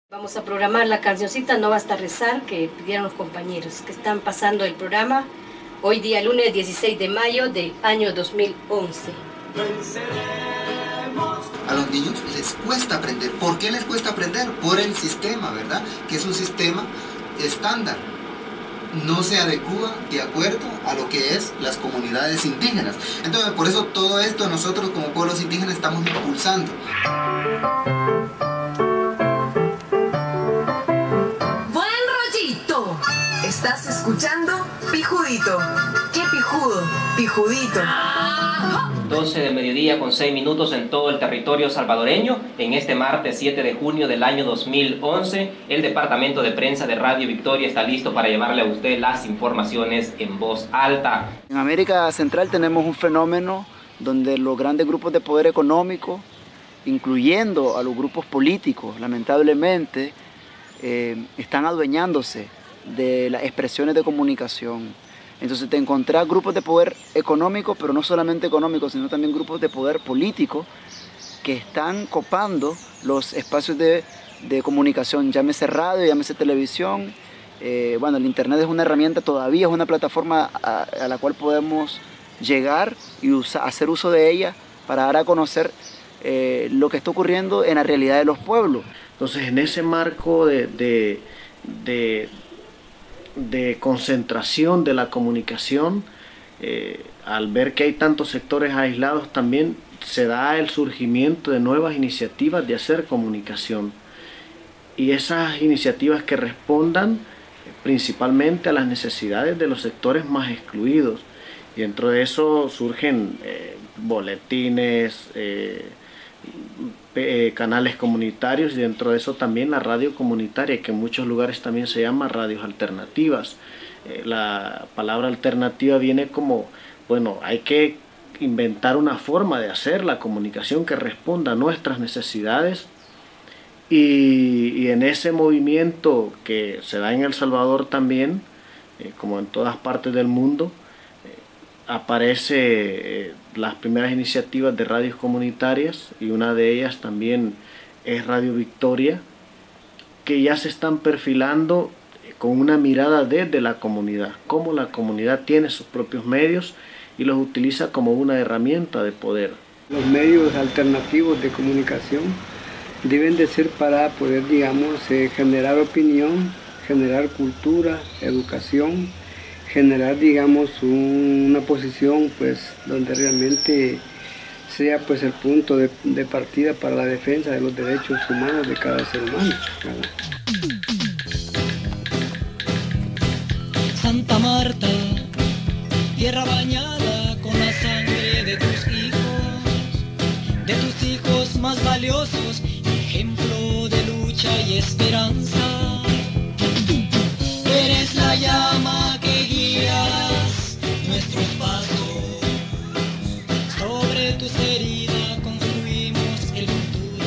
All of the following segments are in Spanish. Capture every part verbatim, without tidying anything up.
Vamos a programar la cancioncita No Basta Rezar que pidieron los compañeros que están pasando el programa hoy día lunes dieciséis de mayo del año dos mil once. A los niños les cuesta aprender. ¿Por qué les cuesta aprender? Por el sistema, ¿verdad? Que es un sistema estándar. No se adecúa de acuerdo a lo que es las comunidades indígenas. Entonces, por eso todo esto nosotros como pueblos indígenas estamos impulsando. ¡Buen rollito! Estás escuchando Pijudito. ¿Qué pijudo? Pijudito. doce de mediodía con seis minutos en todo el territorio salvadoreño. En este martes siete de junio del año dos mil once, el Departamento de Prensa de Radio Victoria está listo para llevarle a usted las informaciones en voz alta. En América Central tenemos un fenómeno donde los grandes grupos de poder económico, incluyendo a los grupos políticos, lamentablemente, eh, están adueñándose de las expresiones de comunicación. Entonces te encontrás grupos de poder económico, pero no solamente económico, sino también grupos de poder político que están copando los espacios de, de comunicación, llámese radio, llámese televisión. Eh, bueno, el internet es una herramienta, todavía es una plataforma a, a la cual podemos llegar y usa, hacer uso de ella para dar a conocer eh, lo que está ocurriendo en la realidad de los pueblos. Entonces, en ese marco de... de, de de concentración de la comunicación, eh, al ver que hay tantos sectores aislados, también se da el surgimiento de nuevas iniciativas de hacer comunicación, y esas iniciativas que respondan eh, principalmente a las necesidades de los sectores más excluidos, y dentro de eso surgen eh, boletines, eh, Eh, canales comunitarios, y dentro de eso también la radio comunitaria, que en muchos lugares también se llama radios alternativas. Eh, la palabra alternativa viene como, bueno, hay que inventar una forma de hacer la comunicación que responda a nuestras necesidades, y, y en ese movimiento que se da en El Salvador también, eh, como en todas partes del mundo, aparece eh, las primeras iniciativas de radios comunitarias, y una de ellas también es Radio Victoria, que ya se están perfilando con una mirada desde la comunidad, cómo la comunidad tiene sus propios medios y los utiliza como una herramienta de poder. Los medios alternativos de comunicación deben de ser para poder, digamos, eh, generar opinión, generar cultura, educación, generar, digamos, un, una posición pues donde realmente sea pues el punto de, de partida para la defensa de los derechos humanos de cada ser humano, ¿verdad? Santa Marta, tierra bañada con la sangre de tus hijos, de tus hijos más valiosos, ejemplo de lucha y esperanza. Eres la llama que guías nuestros pasos, sobre tus heridas construimos el futuro.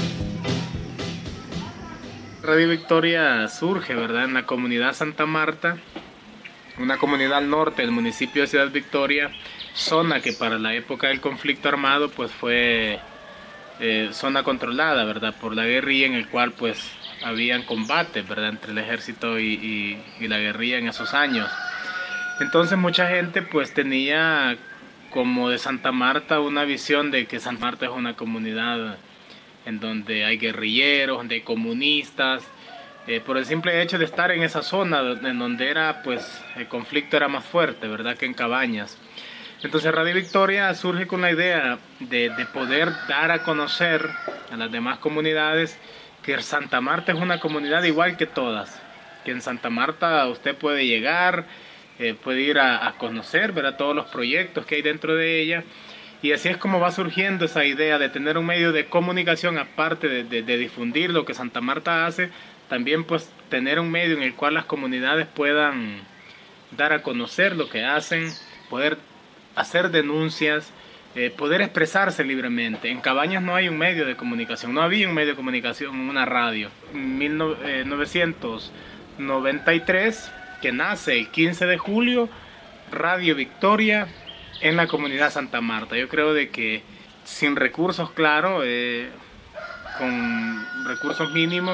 Radio Victoria surge, ¿verdad?, en la comunidad Santa Marta, una comunidad al norte del municipio de Ciudad Victoria, zona que para la época del conflicto armado pues fue eh, zona controlada, ¿verdad?, por la guerrilla, en el cual pues habían combates, ¿verdad?, entre el ejército y, y, y la guerrilla en esos años. Entonces mucha gente pues tenía como de Santa Marta una visión de que Santa Marta es una comunidad en donde hay guerrilleros, donde hay comunistas, eh, por el simple hecho de estar en esa zona en donde era pues el conflicto era más fuerte, ¿verdad?, que en Cabañas. Entonces Radio Victoria surge con la idea de, de poder dar a conocer a las demás comunidades que Santa Marta es una comunidad igual que todas, que en Santa Marta usted puede llegar, eh, puede ir a, a conocer, ¿verdad?, todos los proyectos que hay dentro de ella, y así es como va surgiendo esa idea de tener un medio de comunicación, aparte de, de, de difundir lo que Santa Marta hace, también pues tener un medio en el cual las comunidades puedan dar a conocer lo que hacen, poder hacer denuncias, Eh, poder expresarse libremente. En Cabañas no hay un medio de comunicación, no había un medio de comunicación, una radio. En mil novecientos noventa y tres, que nace el quince de julio, Radio Victoria en la comunidad Santa Marta. Yo creo de que sin recursos, claro, eh, con recursos mínimos,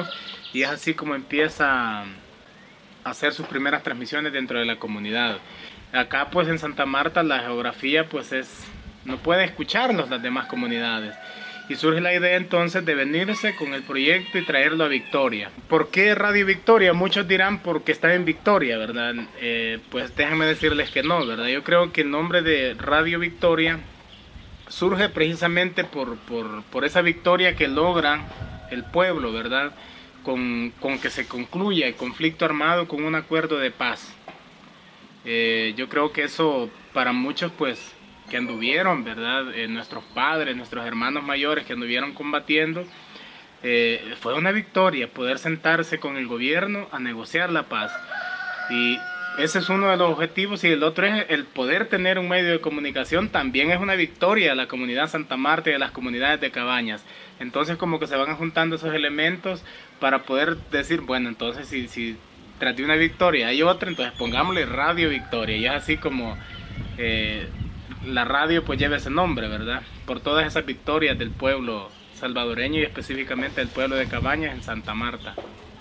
y es así como empieza a hacer sus primeras transmisiones dentro de la comunidad. Acá pues en Santa Marta la geografía pues es, no puede escucharlos las demás comunidades. Y surge la idea entonces de venirse con el proyecto y traerlo a Victoria. ¿Por qué Radio Victoria? Muchos dirán porque está en Victoria, ¿verdad? Eh, pues déjenme decirles que no, ¿verdad? Yo creo que el nombre de Radio Victoria surge precisamente por, por, por esa victoria que logra el pueblo, ¿verdad? Con, con que se concluya el conflicto armado con un acuerdo de paz. Eh, yo creo que eso para muchos pues que anduvieron, ¿verdad? Eh, nuestros padres, nuestros hermanos mayores que anduvieron combatiendo, eh, fue una victoria poder sentarse con el gobierno a negociar la paz. Y ese es uno de los objetivos, y el otro es el poder tener un medio de comunicación. También es una victoria de la comunidad Santa Marta y de las comunidades de Cabañas. Entonces como que se van juntando esos elementos para poder decir, bueno, entonces si, si tras de una victoria hay otra, entonces pongámosle Radio Victoria. Y es así como eh, la radio pues lleva ese nombre, ¿verdad? Por todas esas victorias del pueblo salvadoreño y específicamente del pueblo de Cabañas en Santa Marta.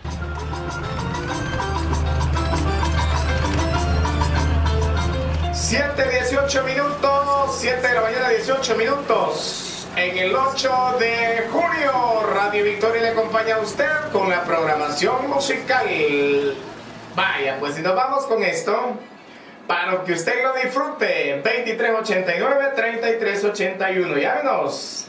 siete dieciocho minutos, siete de la mañana, dieciocho minutos. En el ocho de junio, Radio Victoria le acompaña a usted con la programación musical. Vaya, pues si nos vamos con esto, para que usted lo disfrute, veintitrés ochenta y nueve, treinta y tres ochenta y uno. Llámenos.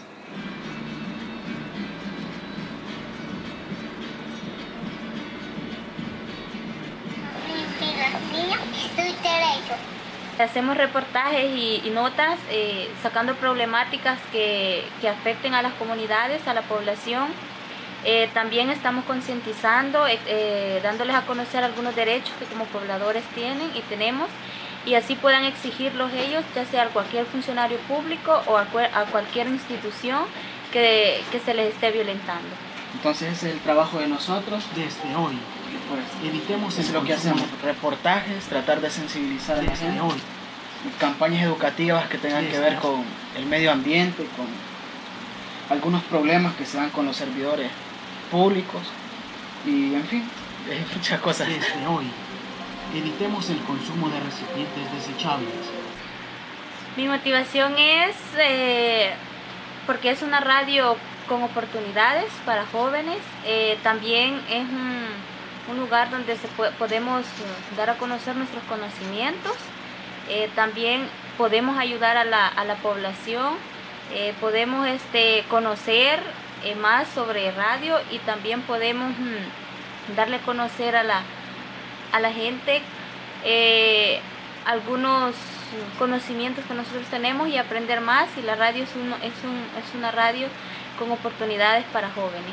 Hacemos reportajes y, y notas eh, sacando problemáticas que, que afecten a las comunidades, a la población. Eh, también estamos concientizando, eh, eh, dándoles a conocer algunos derechos que como pobladores tienen y tenemos, y así puedan exigirlos ellos, ya sea a cualquier funcionario público o a, a cualquier institución que, que se les esté violentando. Entonces ese es el trabajo de nosotros desde hoy. Pues evitemos es lo que hacemos, reportajes, tratar de sensibilizar a la gente, hoy. Campañas educativas que tengan desde que ver con el medio ambiente, con algunos problemas que se dan con los servidores públicos y en fin, hay muchas cosas. Desde hoy, evitemos el consumo de recipientes desechables. Mi motivación es eh, porque es una radio con oportunidades para jóvenes, eh, también es un, un lugar donde se puede, podemos dar a conocer nuestros conocimientos, eh, también podemos ayudar a la, a la población, eh, podemos este, conocer eh, más sobre radio y también podemos mm, darle a conocer a la, a la gente eh, algunos conocimientos que nosotros tenemos y aprender más, y la radio es, un, es, un, es una radio con oportunidades para jóvenes.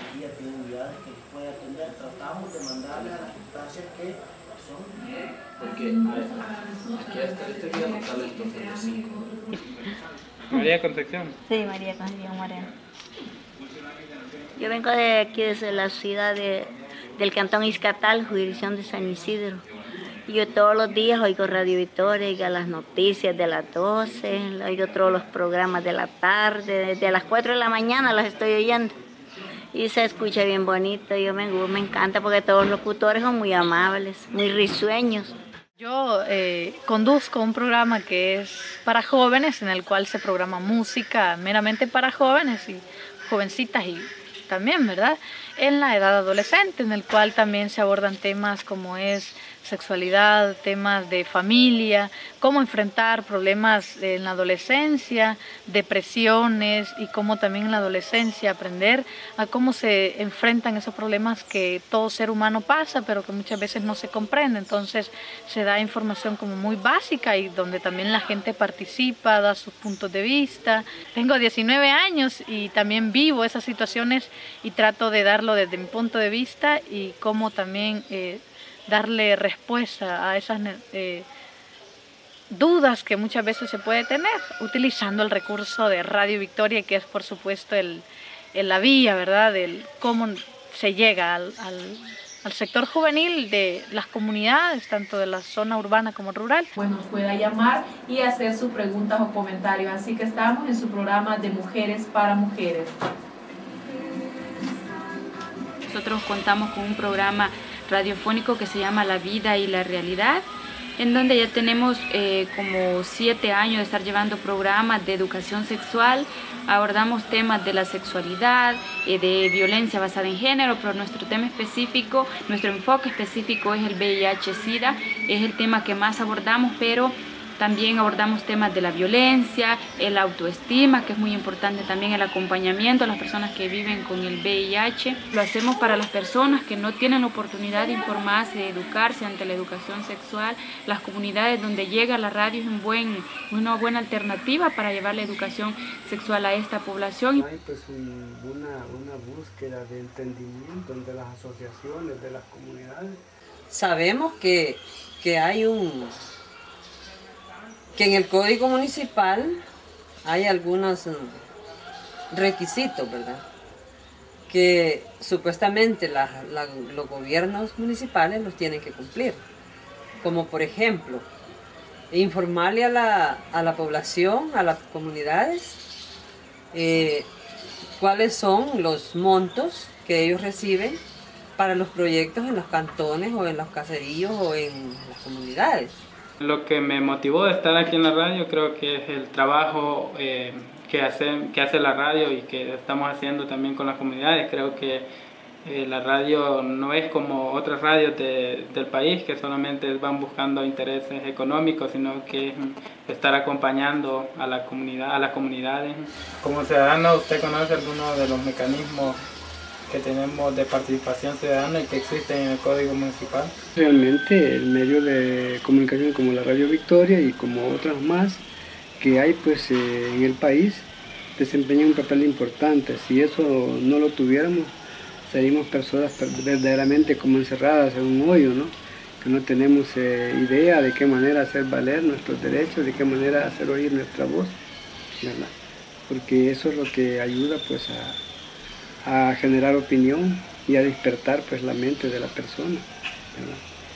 Tratamos de mandarle a las instancias que son, porque aquí hasta este día no sale el María Concepción. Sí, María Concepción Moreno. Yo vengo de aquí desde la ciudad de, del Cantón Izcatal, jurisdicción de San Isidro. Yo todos los días oigo Radio Victoria, oigo las noticias de las doce, oigo todos los programas de la tarde, desde las cuatro de la mañana los estoy oyendo. Y se escucha bien bonito, yo me, me encanta porque todos los locutores son muy amables, muy risueños. Yo eh, conduzco un programa que es para jóvenes, en el cual se programa música meramente para jóvenes y jovencitas y también, ¿verdad?, en la edad adolescente, en el cual también se abordan temas como es sexualidad, temas de familia, cómo enfrentar problemas en la adolescencia, depresiones, y cómo también en la adolescencia aprender a cómo se enfrentan esos problemas que todo ser humano pasa, pero que muchas veces no se comprende. Entonces se da información como muy básica y donde también la gente participa, da sus puntos de vista. Tengo diecinueve años y también vivo esas situaciones y trato de darlo desde mi punto de vista y cómo también eh, darle respuesta a esas eh, dudas que muchas veces se puede tener, utilizando el recurso de Radio Victoria, que es por supuesto el, el, la vía, ¿verdad?, del cómo se llega al, al, al sector juvenil de las comunidades, tanto de la zona urbana como rural. Pues nos pueda llamar y hacer sus preguntas o comentarios, así que estamos en su programa de Mujeres para Mujeres. Nosotros contamos con un programa radiofónico que se llama La Vida y la Realidad, en donde ya tenemos eh, como siete años de estar llevando programas de educación sexual. Abordamos temas de la sexualidad, eh, de violencia basada en género, pero nuestro tema específico, nuestro enfoque específico es el V I H SIDA, es el tema que más abordamos, pero también abordamos temas de la violencia, el autoestima, que es muy importante también, el acompañamiento a las personas que viven con el V I H. Lo hacemos para las personas que no tienen la oportunidad de informarse, de educarse ante la educación sexual. Las comunidades donde llega la radio es un buen, una buena alternativa para llevar la educación sexual a esta población. Hay pues un, una, una búsqueda de entendimiento entre las asociaciones, de las comunidades. Sabemos que, que hay un... que en el Código Municipal hay algunos requisitos, ¿verdad? Que supuestamente la, la, los gobiernos municipales los tienen que cumplir. Como por ejemplo, informarle a la, a la población, a las comunidades, eh, cuáles son los montos que ellos reciben para los proyectos en los cantones o en los caseríos o en las comunidades. Lo que me motivó de estar aquí en la radio creo que es el trabajo eh, que, hace, que hace la radio y que estamos haciendo también con las comunidades. Creo que eh, la radio no es como otras radios de, del país que solamente van buscando intereses económicos, sino que es estar acompañando a la comunidad, a las comunidades. Como ciudadano, ¿usted conoce algunos de los mecanismos que tenemos de participación ciudadana y que existen en el Código Municipal? Realmente el medio de comunicación como la Radio Victoria y como otras más que hay pues eh, en el país desempeñan un papel importante. Si eso no lo tuviéramos, seríamos personas verdaderamente como encerradas en un hoyo, ¿no? Que no tenemos eh, idea de qué manera hacer valer nuestros derechos, de qué manera hacer oír nuestra voz, ¿verdad? Porque eso es lo que ayuda pues a a generar opinión y a despertar pues la mente de la persona, ¿verdad?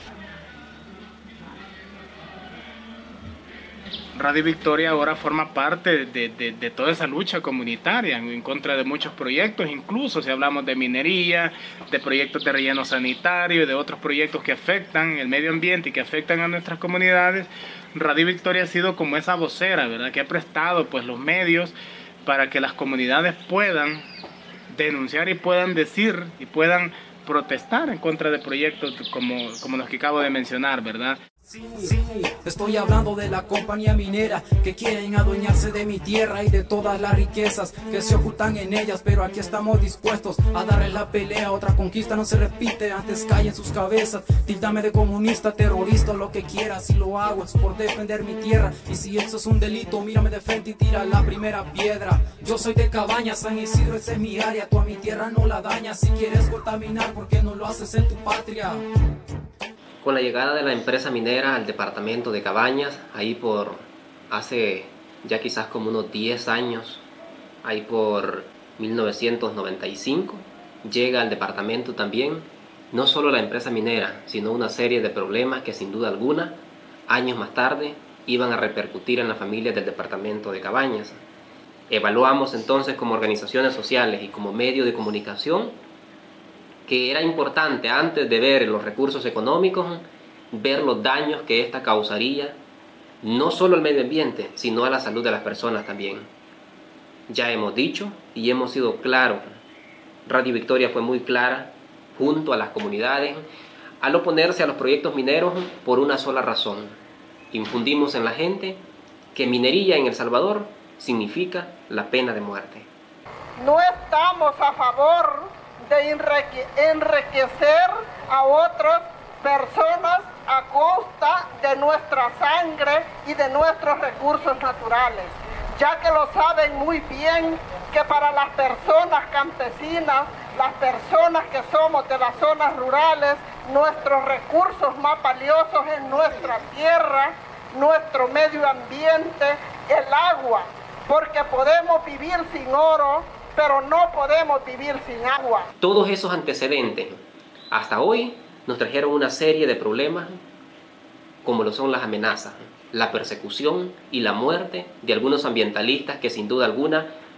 Radio Victoria ahora forma parte de, de, de toda esa lucha comunitaria en contra de muchos proyectos, incluso si hablamos de minería, de proyectos de relleno sanitario y de otros proyectos que afectan el medio ambiente y que afectan a nuestras comunidades. Radio Victoria ha sido como esa vocera, ¿verdad?, que ha prestado pues los medios para que las comunidades puedan denunciar y puedan decir y puedan protestar en contra de proyectos como, como los que acabo de mencionar, ¿verdad? Sí, sí, estoy hablando de la compañía minera que quieren adueñarse de mi tierra y de todas las riquezas que se ocultan en ellas, pero aquí estamos dispuestos a darle la pelea. Otra conquista no se repite, antes cae en sus cabezas. Tíldame de comunista, terrorista, lo que quieras, si lo hago es por defender mi tierra. Y si eso es un delito, mírame de frente y tira la primera piedra. Yo soy de Cabañas, San Isidro, esa es mi área. Tú a mi tierra no la dañas, si quieres contaminar, ¿por qué no lo haces en tu patria? Con la llegada de la empresa minera al departamento de Cabañas, ahí por hace ya quizás como unos diez años, ahí por mil novecientos noventa y cinco, llega al departamento también no solo la empresa minera, sino una serie de problemas que sin duda alguna, años más tarde, iban a repercutir en las familias del departamento de Cabañas. Evaluamos entonces como organizaciones sociales y como medio de comunicación que era importante, antes de ver los recursos económicos, ver los daños que esta causaría, no solo al medio ambiente, sino a la salud de las personas también. Ya hemos dicho y hemos sido claros, Radio Victoria fue muy clara, junto a las comunidades, al oponerse a los proyectos mineros por una sola razón. Infundimos en la gente que minería en El Salvador significa la pena de muerte. No estamos a favor de enriquecer a otras personas a costa de nuestra sangre y de nuestros recursos naturales, ya que lo saben muy bien que para las personas campesinas, las personas que somos de las zonas rurales, nuestros recursos más valiosos es nuestra tierra, nuestro medio ambiente, el agua, porque podemos vivir sin oro, pero no podemos vivir sin agua. Todos esos antecedentes hasta hoy nos trajeron una serie de problemas como lo son las amenazas, la persecución y la muerte de algunos ambientalistas que sin duda alguna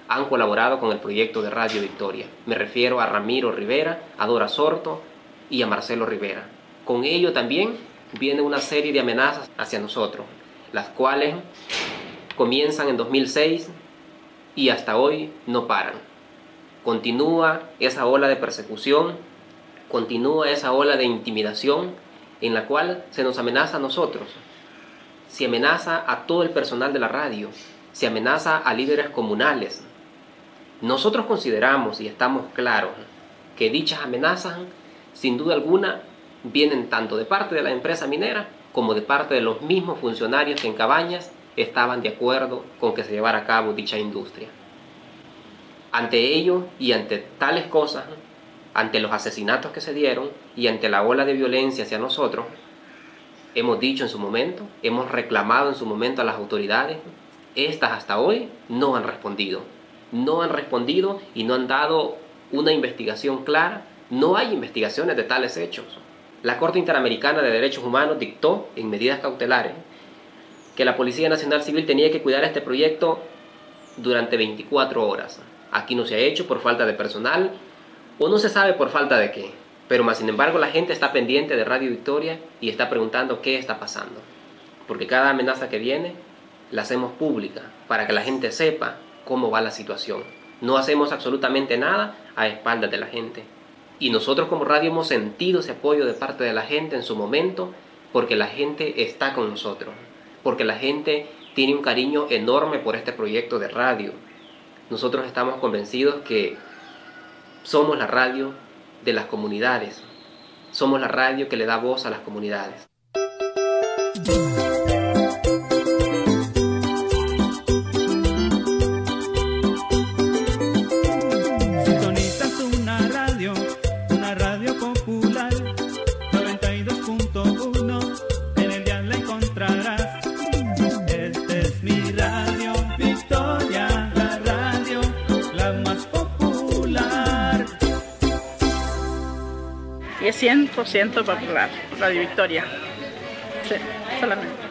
han colaborado con el proyecto de Radio Victoria. Me refiero a Ramiro Rivera, a Dora Sorto y a Marcelo Rivera. Con ello también viene una serie de amenazas hacia nosotros, las cuales comienzan en dos mil seis y hasta hoy no paran. Continúa esa ola de persecución, continúa esa ola de intimidación en la cual se nos amenaza a nosotros. Se amenaza a todo el personal de la radio, se amenaza a líderes comunales. Nosotros consideramos y estamos claros que dichas amenazas, sin duda alguna, vienen tanto de parte de la empresa minera como de parte de los mismos funcionarios que en Cabañas estaban de acuerdo con que se llevara a cabo dicha industria. Ante ello y ante tales cosas, ante los asesinatos que se dieron y ante la ola de violencia hacia nosotros, hemos dicho en su momento, hemos reclamado en su momento a las autoridades, estas hasta hoy no han respondido. No han respondido y no han dado una investigación clara. No hay investigaciones de tales hechos. La Corte Interamericana de Derechos Humanos dictó en medidas cautelares que la Policía Nacional Civil tenía que cuidar este proyecto durante veinticuatro horas. Aquí no se ha hecho por falta de personal o no se sabe por falta de qué. Pero más sin embargo la gente está pendiente de Radio Victoria y está preguntando qué está pasando. Porque cada amenaza que viene la hacemos pública para que la gente sepa cómo va la situación. No hacemos absolutamente nada a espaldas de la gente. Y nosotros como radio hemos sentido ese apoyo de parte de la gente en su momento porque la gente está con nosotros. Porque la gente tiene un cariño enorme por este proyecto de radio. Nosotros estamos convencidos que somos la radio de las comunidades. Somos la radio que le da voz a las comunidades. Sintonizas una radio, una radio popular, noventa y dos punto uno, en el dial la encontrarás. Esta es mi radio Victoria, la radio, la más popular. Y es cien por ciento popular, Radio Victoria. Sí, solamente.